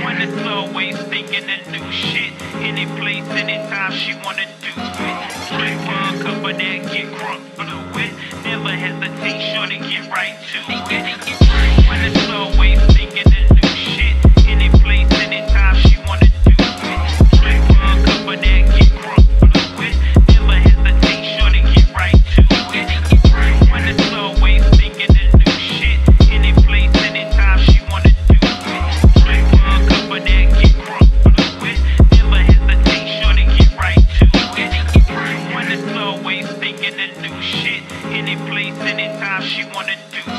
When it's always thinking of new shit. Any place, anytime she wanna do it. Straight for a cover that get crunk for the wet. Never hesitate, sure to get right to it. When it's always thinking of new shit. Any place, anytime she wanna do it. Straight for a cover that get crunk for the wet. Never hesitate, sure to get right to it. When it's always thinking of new shit. Any place, anytime she wanna do it. Straight for a cover that get crunk for the wet. Never hesitate, sure to get right to it. When it's always thinking of new shit. Any place, anytime she wanna do